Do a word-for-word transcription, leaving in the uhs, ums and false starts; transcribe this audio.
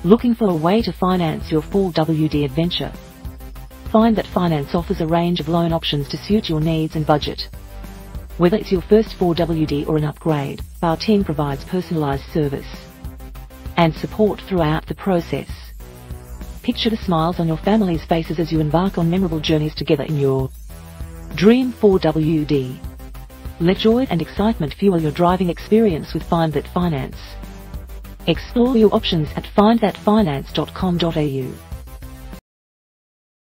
Looking for a way to finance your four W D adventure? Find That Finance offers a range of loan options to suit your needs and budget. Whether it's your first four W D or an upgrade, our team provides personalized service and support throughout the process. Picture the smiles on your family's faces as you embark on memorable journeys together in your dream four W D. Let joy and excitement fuel your driving experience with Find That Finance. Explore your options at find that finance dot com dot A U.